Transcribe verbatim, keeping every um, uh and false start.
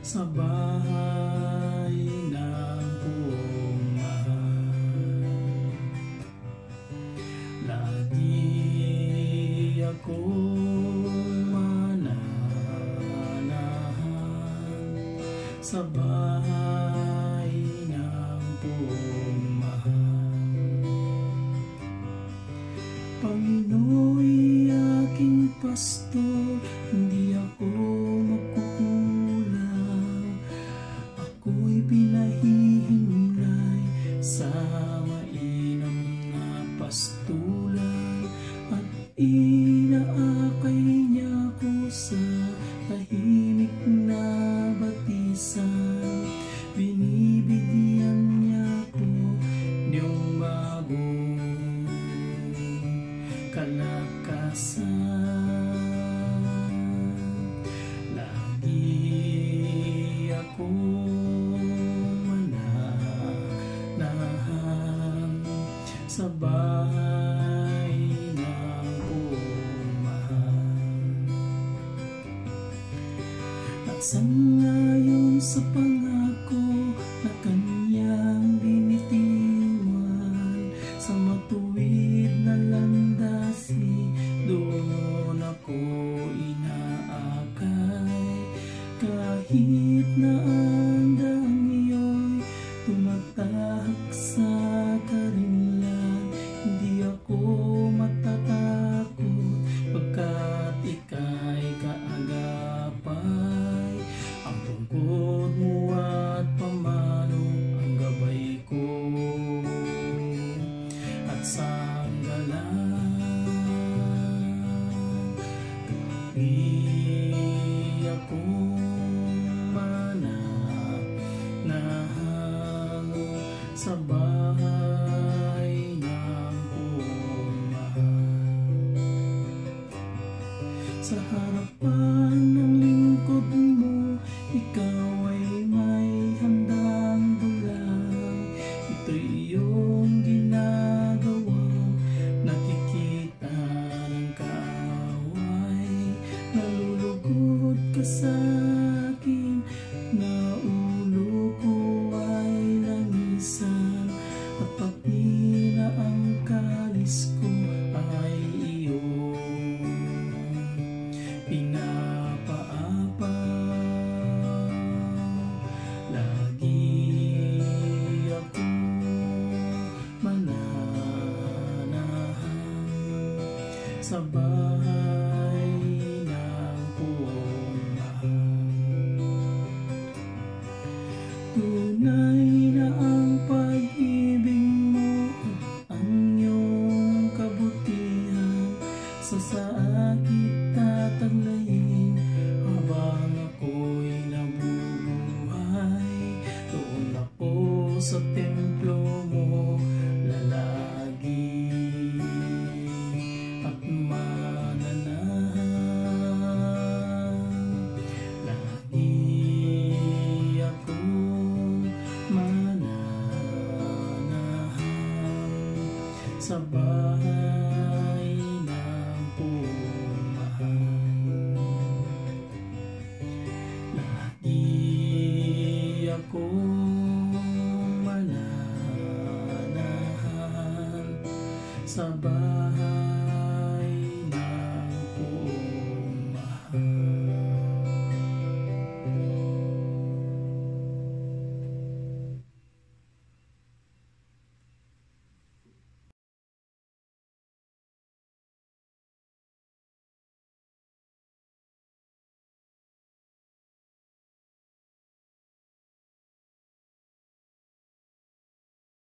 sa bahay ng puong mahal. Lagi akong mananahan sa bahay ng puong mahal. Panginoo'y aking pastor, hindi ako magkukulang. Ako'y pinahihimlay sa mainam na pastulan, at inaakay niya ko sa tahimik na batisan. Binibigyan niya ko niyong bagong kalakasan. Lagi akong mananahan sa bahay ng puong mahal. At sangayon sa pangako na kanyang binitiwan, sa matuwid na landasi doon ako inaakay. Kahit na ang daang iyo'y tumatahak sa karinlan, hindi ako matatakot pagkat ika'y kaagapay. Ang tungkod mo at pamalo ang gabay ko at sanggalang. Lagi akong mananahan sa bahay ng puong mahal. Sa harapan ng lingkod mo, ikaw ay may handang dulang. Ito'y iyong ginagawang nakikita ng kaaway. Nalulugod ka sa akin, na ulo ko ay langisan, at pati na ang kalis ko ay iyong pinapaapaw. Lagi akong mananahan sa bahay ng puong mahal. Tunay na ang pag-ibig mo at ang iyong kabutihan, sa saan kita taglayin habang ako'y nabubuhay. Doon ako sa templo mo lalagi at mananahan. Lagi akong mananahan sa bahay ng puong mahal. Lagi akong mananahan sa bahay